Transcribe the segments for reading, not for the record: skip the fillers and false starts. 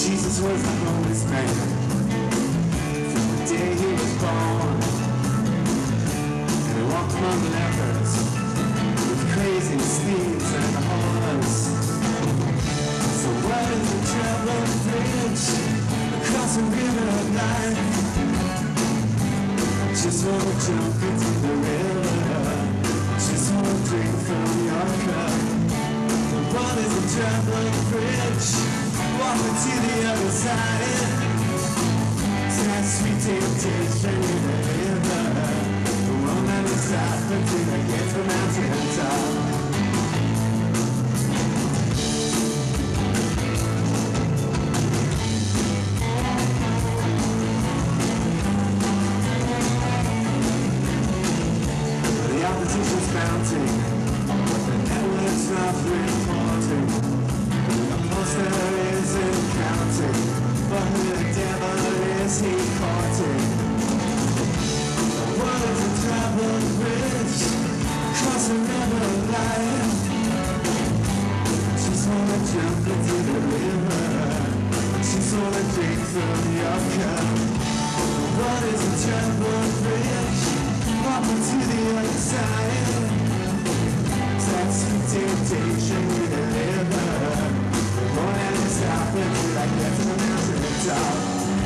Jesus was the homeless man from the day he was born. And he walked among lepers with crazy steeds and horns. So what is the traveling bridge across a river of life? Just wanna jump into the river, just wanna drink from your cup. What is a traveling bridge? Walking to the other side. That sweet temptation in the river. The one that will stop until I get to the mountain top. The opposition's mounting, the network's not reporting. The poster isn't counting, but who the devil is he courting? What is a traveling bridge across a river of life? Just wanna jump into the river, just wanna drink from your cup. What is a traveling bridge? Walking to the other side. That sweet temptation in the river. Won't ever stop until I get to the mountain top.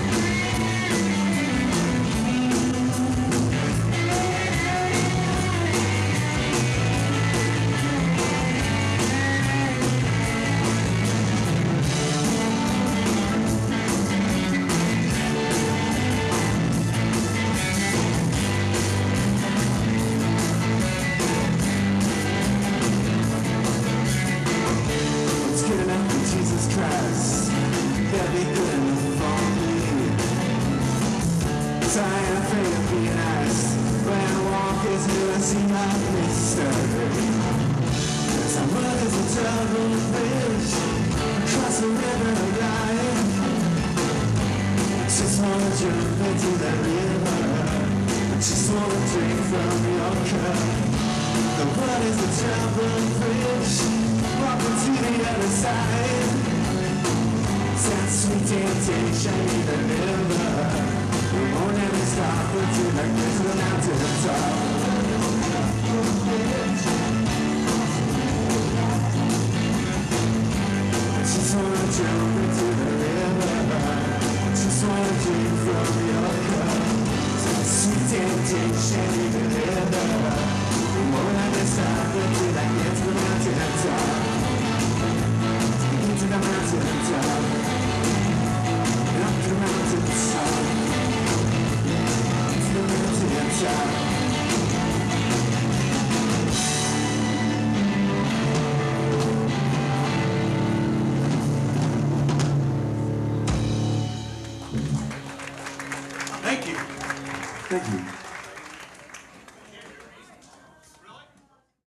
Jesus Christ, they'll be good enough for me. So I ain't afraid of being asked when I walk is new and see my mystery. Some mud is a traveling bridge across a river of life. I just wanna jump into that river, I just wanna drink from your cup. The blood is a traveling bridge, walking to the other side. That sweet temptation in the river. We won't ever stop until I get to the mountain top. I just wanna jump into the river, I just wanna drink from your cup. That sweet temptation in the river. We won't ever stop until I get to the mountain top. To the mountain top. Up to the mountain top. To the mountain top. Thank you. Thank you.